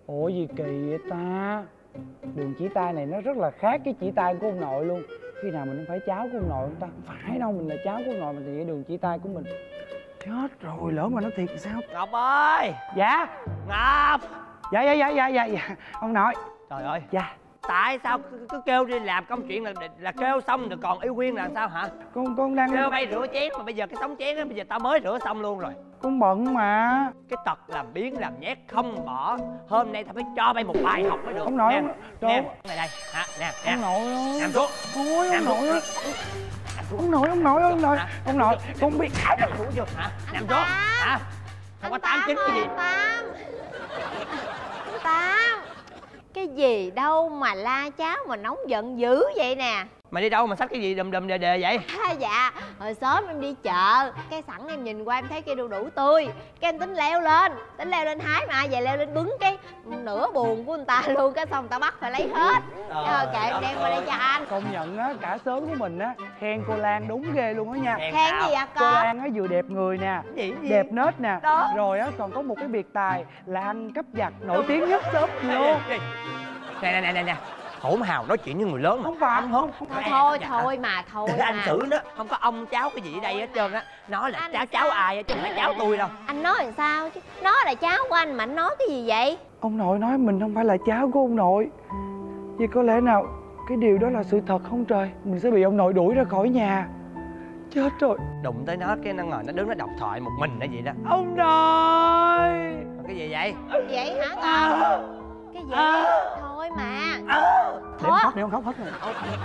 Ủa gì kỳ vậy ta? Đường chỉ tay này nó rất là khác cái chỉ tay của ông nội luôn. Khi nào mình không phải cháu của ông nội không ta? Không phải đâu, mình là cháu của ông nội, mình thì cái đường chỉ tay của mình. Chết rồi, lỡ mà nó thiệt thì sao? Ngọc ơi! Dạ. Ngọc! Dạ. Ông nội. Trời ơi! Dạ. Tại sao cứ kêu đi làm công chuyện là kêu xong rồi còn yêu Quyên là sao hả? Con đang Kêu bay rửa chén mà bây giờ cái tống chén á, bây giờ tao mới rửa xong luôn rồi. con bận mà. Cái tật làm biếng làm nhét không bỏ. Hôm nay tao phải cho bay một bài học mới được. Ông nội, nè, trời. nè, đây hả? Nè. Ông nội ơi. Nằm xuống. Ôi Nằm ông nội ơi. xuống. Ông nội, con biết. Nằm xuống chưa hả? Nằm xuống hả? Không có 89 cái gì. Tám, cái gì đâu mà la cháu mà nóng giận dữ vậy nè. Mày đi đâu mà xách cái gì đùm đề vậy? Dạ, hồi sớm em đi chợ, cái sẵn em nhìn qua em thấy cây đu đủ tươi, cái em tính leo lên hái mà về leo lên bứng cái nửa buồn của người ta luôn, cái xong người ta bắt phải lấy hết. Rồi kệ em đem qua đây cho anh. Công nhận á, cả xóm của mình á khen cô Lan đúng ghê luôn á nha. Khen gì ạ Cô con? Lan á vừa đẹp người nè, đẹp nết nè, đó. rồi á còn có một cái biệt tài là ăn cắp vặt nổi tiếng nhất xóm luôn. Nè, hỗn hào nói chuyện với người lớn mà. Không phải, không. Thôi mà Để anh xử nó, không có ông cháu cái gì ở đây hết trơn á. Nó là cháu ai á chứ không phải cháu tôi đâu. Anh nói làm sao chứ? Nó là cháu của anh mà anh nói cái gì vậy? Ông nội nói mình không phải là cháu của ông nội. Vì có lẽ nào cái điều đó là sự thật không trời? Mình sẽ bị ông nội đuổi ra khỏi nhà. Chết rồi. Đụng tới nó cái nó ngồi nó đứng nó đọc thoại một mình nó vậy đó. Ông nội. Cái gì vậy? Vậy hả con? Cái gì? Thôi mà. Để không khóc hết rồi.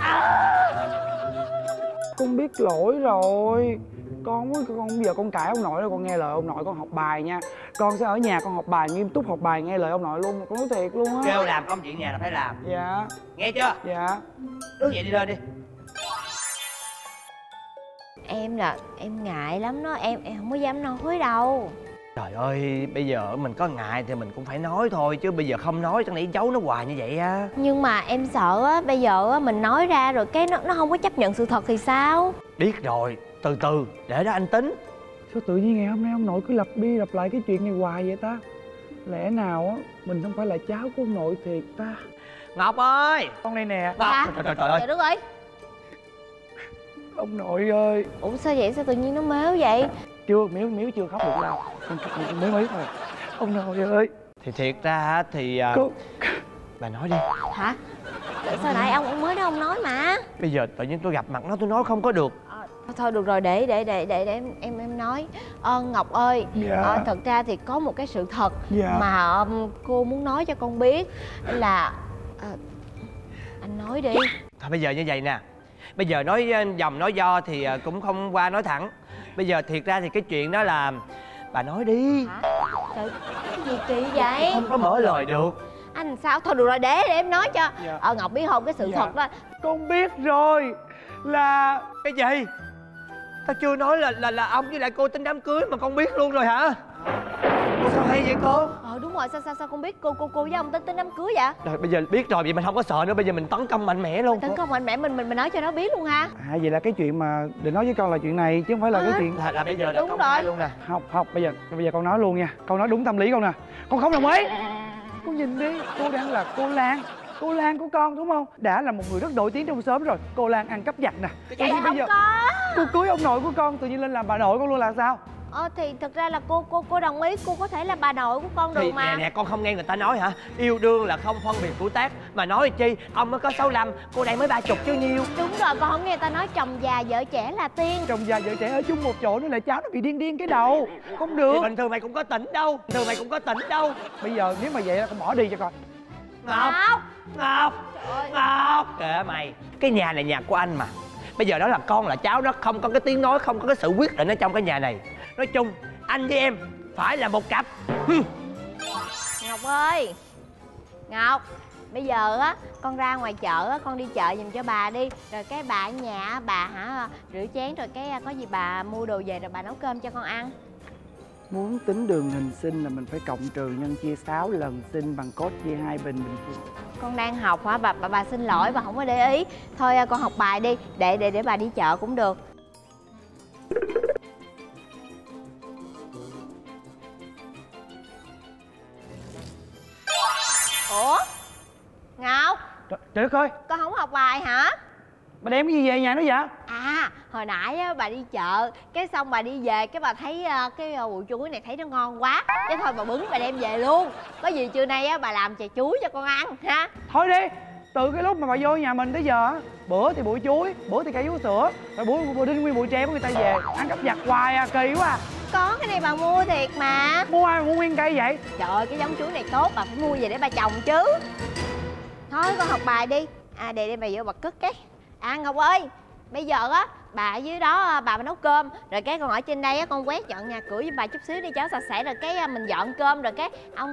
Con biết lỗi rồi. Con bây giờ con cãi ông nội rồi, con nghe lời ông nội, con học bài nha. Con sẽ ở nhà con học bài nghiêm túc, học bài nghe lời ông nội luôn. Con nói thiệt luôn á. Kêu làm công chuyện nhà là phải làm. Dạ. Nghe chưa? Dạ. Đứng dậy đi lên đi. Em ngại lắm đó, em không có dám nói đâu. Trời ơi, bây giờ mình có ngại thì mình cũng phải nói thôi. Chứ bây giờ không nói chẳng lẽ giấu nó hoài như vậy á. Nhưng mà em sợ á, bây giờ á mình nói ra rồi cái nó không có chấp nhận sự thật thì sao? Biết rồi, từ từ, để đó anh tính. Sao tự nhiên ngày hôm nay ông nội cứ lặp đi lặp lại cái chuyện này hoài vậy ta? Lẽ nào á mình không phải là cháu của ông nội thiệt ta? Ngọc ơi! Con đây nè. Ngọc! Trời ơi! Trời đất ơi! Ông nội ơi! Ủa sao vậy? Sao tự nhiên nó mếu vậy? Chưa, Miếu chưa khóc được đâu. Con mới thôi. Ông nội ơi! Thì thiệt ra thì... Cô... Bà nói đi. Hả? Sao nãy ông mới đó ông nói mà. Bây giờ tự nhiên tôi gặp mặt nó tôi nói không có được. Thôi được rồi, để em nói. Ngọc ơi, Dạ. thật ra thì có một cái sự thật Dạ. mà cô muốn nói cho con biết là anh nói đi. Thôi bây giờ như vậy nè. Bây giờ nói dòng nói do thì cũng không qua nói thẳng. Bây giờ thiệt ra thì cái chuyện đó là... Bà nói đi. Hả? Trời, cái gì kỳ vậy? Không có mở lời được. Anh sao? Thôi được rồi, để em nói cho. Dạ. Ngọc biết không, cái sự Dạ. thật đó. Con biết rồi. Là... Cái gì? Tao chưa nói là ông với lại cô tính đám cưới mà con biết luôn rồi hả? Cô sao hay vậy cô? Đúng rồi, sao con biết cô với ông tính đám cưới vậy? Rồi bây giờ biết rồi, vậy mình không có sợ nữa. Bây giờ mình tấn công mạnh mẽ luôn. Tấn công mạnh mẽ, mình nói cho nó biết luôn ha. Vậy là cái chuyện mà định nói với con là chuyện này chứ không phải là cái chuyện... Là bây giờ là đúng công rồi. khai luôn nè. Không, bây giờ con nói luôn nha. Con nói đúng tâm lý con nè. Con không đồng ý. Con nhìn đi, cô đang là cô Lan của con đúng không? Đã là một người rất nổi tiếng trong xóm rồi. Cô Lan ăn cắp vặt nè. Vậy Bây không giờ có. cô cưới ông nội của con tự nhiên lên làm bà nội con luôn là sao? Thì thực ra là cô đồng ý, cô có thể là bà nội của con được Thì mà. nè con không nghe người ta nói hả? Yêu đương là không phân biệt tuổi tác. Mà nói chi, ông mới có 65, cô đây mới 30 chứ nhiêu. Đúng rồi, con không nghe người ta nói chồng già vợ trẻ là tiên. Chồng già vợ trẻ ở chung một chỗ nên là cháu nó bị điên cái đầu. Không được. Thì bình thường mày cũng có tỉnh đâu. Bây giờ nếu mà vậy là con bỏ đi cho coi. Ngọc! Kệ mày. Cái nhà này nhà của anh mà. Bây giờ đó là con là cháu, nó không có cái tiếng nói, không có cái sự quyết định ở trong cái nhà này. Nói chung anh với em phải là một cặp. Ngọc ơi, Ngọc, bây giờ á con ra ngoài chợ á, con đi chợ giùm cho bà đi. Rồi cái bà ở nhà bà rửa chén, rồi cái có gì bà mua đồ về rồi bà nấu cơm cho con ăn. Muốn tính đường hình sinh là mình phải cộng trừ nhân chia 6 lần, sinh bằng cos chia 2 bình phương. Con đang học hả? Bà xin lỗi, bà không có để ý. Thôi con học bài đi, để bà đi chợ cũng được. Ủa Ngọc, Trời đất ơi, con không học bài hả? bà đem cái gì về nhà nó vậy? À hồi nãy á, bà đi chợ cái xong bà đi về cái bà thấy cái bụi chuối này thấy nó ngon quá, cái thôi bà bứng bà đem về luôn. Có gì trưa nay á bà làm chè chuối cho con ăn ha. Thôi đi, từ cái lúc mà bà vô nhà mình tới giờ á, bữa thì bụi chuối, bữa thì cây vú sữa, rồi bữa đinh nguyên bụi tre của người ta về, ăn cắp vặt hoài à, kỳ quá à. Có cái này bà mua thiệt mà. Mua ai mà mua nguyên cây vậy? Trời ơi cái giống chuối này tốt, bà phải mua về để bà trồng chứ. Thôi con học bài đi. À để bà vô bà cất cái. À Ngọc ơi, bây giờ á bà ở dưới đó bà nấu cơm, rồi cái con ở trên đây á con quét dọn nhà cửa với bà chút xíu đi cho sạch sẽ, rồi cái mình dọn cơm, rồi cái ông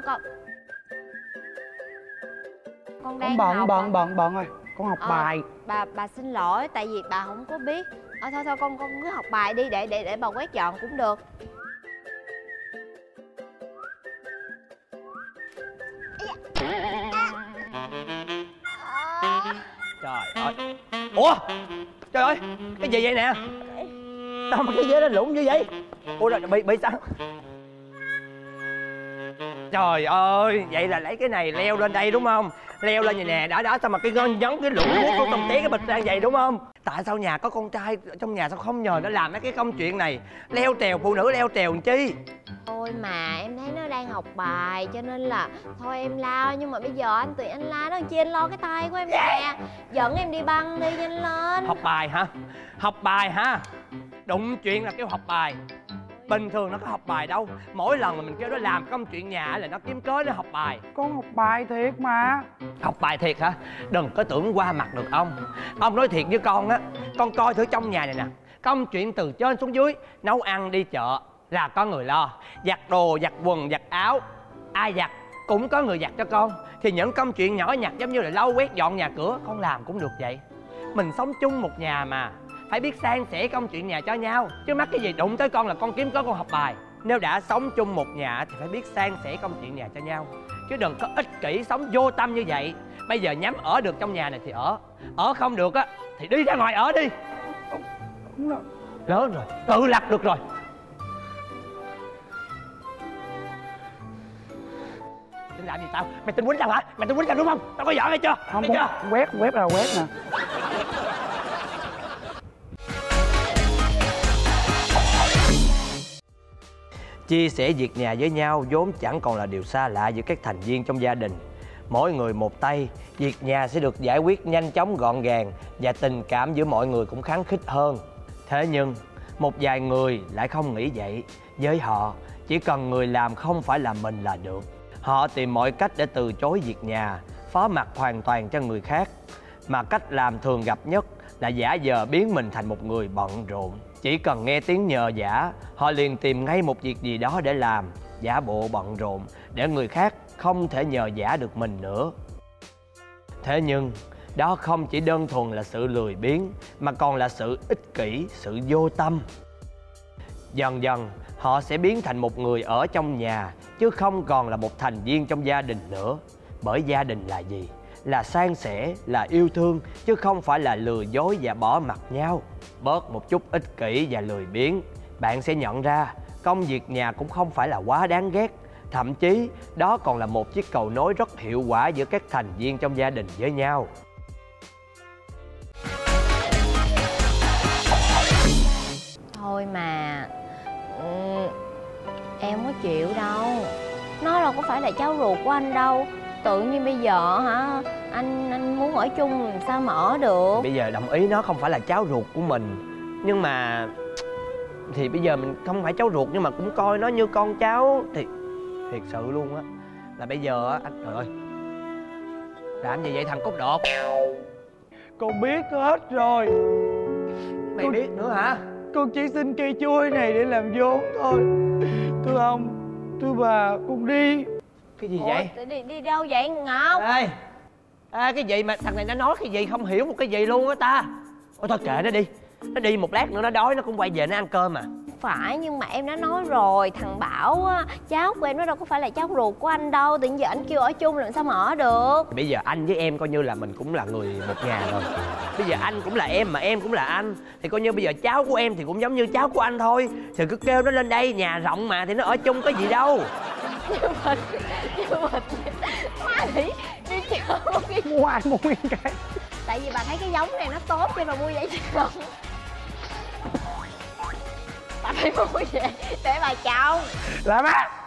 con đang học. Bận rồi, con học bài. Bà xin lỗi tại vì bà không có biết. Thôi con cứ học bài đi, để bà quét dọn cũng được. Trời ơi. Ủa trời ơi, cái gì vậy nè? Sao mà cái ghế nó lủng như vậy? Ủa rồi bị sao? Trời ơi, vậy là lấy cái này leo lên đây đúng không? Leo lên vậy nè, đó sao mà cái nhấn cái lủng của tông té cái bịch ra vậy đúng không? Tại sao nhà có con trai trong nhà sao không nhờ nó làm mấy cái công chuyện này? Leo trèo, phụ nữ leo trèo làm chi? Thôi mà em thấy nó đang học bài cho nên là thôi em lo, nhưng mà bây giờ anh tụi anh la nó chi, anh lo cái tay của em nè. Dẫn em đi băng đi, nhanh lên. Học bài hả? Học bài hả? Đụng chuyện là kêu học bài. Bình thường nó có học bài đâu. Mỗi lần mà mình kêu nó làm công chuyện nhà là nó kiếm cớ nó học bài. Con học bài thiệt mà. Học bài thiệt hả? Đừng có tưởng qua mặt được ông. Ông nói thiệt với con á, con coi thử trong nhà này nè, công chuyện từ trên xuống dưới, nấu ăn đi chợ là có người lo, giặt đồ, giặt quần, giặt áo, ai giặt cũng có người giặt cho con. Thì những công chuyện nhỏ nhặt giống như là lau quét dọn nhà cửa con làm cũng được vậy. Mình sống chung một nhà mà, phải biết san sẻ công chuyện nhà cho nhau, chứ mắc cái gì đụng tới con là con kiếm cớ con học bài. Nếu đã sống chung một nhà thì phải biết san sẻ công chuyện nhà cho nhau, chứ đừng có ích kỷ sống vô tâm như vậy. Bây giờ nhắm ở được trong nhà này thì ở không được á thì đi ra ngoài ở đi. Lớn rồi, tự lập được rồi. Định làm gì tao? Mày tính quýnh tao hả? Mày tính quýnh tao đúng không? Tao có giỏi hay chưa? Không, hay chưa? quét là quét nè. Chia sẻ việc nhà với nhau vốn chẳng còn là điều xa lạ giữa các thành viên trong gia đình. Mỗi người một tay, việc nhà sẽ được giải quyết nhanh chóng gọn gàng và tình cảm giữa mọi người cũng khăng khít hơn. Thế nhưng, một vài người lại không nghĩ vậy. Với họ, chỉ cần người làm không phải là mình là được. Họ tìm mọi cách để từ chối việc nhà, phó mặc hoàn toàn cho người khác. Mà cách làm thường gặp nhất là giả vờ biến mình thành một người bận rộn. Chỉ cần nghe tiếng nhờ vả, họ liền tìm ngay một việc gì đó để làm, giả bộ bận rộn để người khác không thể nhờ vả được mình nữa. Thế nhưng, đó không chỉ đơn thuần là sự lười biếng mà còn là sự ích kỷ, sự vô tâm. Dần dần, họ sẽ biến thành một người ở trong nhà chứ không còn là một thành viên trong gia đình nữa. Bởi gia đình là gì? Là san sẻ, là yêu thương chứ không phải là lừa dối và bỏ mặc nhau. Bớt một chút ích kỷ và lười biếng, bạn sẽ nhận ra công việc nhà cũng không phải là quá đáng ghét. Thậm chí đó còn là một chiếc cầu nối rất hiệu quả giữa các thành viên trong gia đình với nhau. Thôi mà em không có chịu đâu. Nó đâu có phải là cháu ruột của anh đâu. Tự nhiên bây giờ hả anh muốn ở chung làm sao mà ở được. Bây giờ đồng ý nó không phải là cháu ruột của mình, nhưng mà thì bây giờ mình không phải cháu ruột nhưng mà cũng coi nó như con cháu. Thì thiệt sự luôn á, là bây giờ á anh, trời ơi, làm gì vậy thằng Cốt Đột? Con biết hết rồi. Mày biết nữa hả? Con chỉ xin cây chuối này để làm vốn thôi. Thưa ông, thưa bà, con đi. Cái gì vậy? Ủa, đi đâu vậy Ngọc? Ê, cái gì mà thằng này nó nói cái gì không hiểu một cái gì luôn á ta. Ôi thôi kệ nó đi. Nó đi một lát nữa nó đói nó cũng quay về nó ăn cơm mà. Phải, nhưng mà em đã nói rồi, thằng Bảo á, cháu của em nó đâu có phải là cháu ruột của anh đâu. Tự nhiên giờ anh kêu ở chung làm sao mà ở được. Bây giờ anh với em coi như là mình cũng là người một nhà rồi. Bây giờ anh cũng là em mà em cũng là anh, thì coi như bây giờ cháu của em thì cũng giống như cháu của anh thôi. Thì cứ kêu nó lên đây, nhà rộng mà thì nó ở chung có gì đâu. Nhưng mà má nghĩ cái Mua ai mua nguyên cái. tại vì bà thấy cái giống này nó tốt cho bà mua vậy chứ không. Bà phải mua về để bà trồng. Làm á.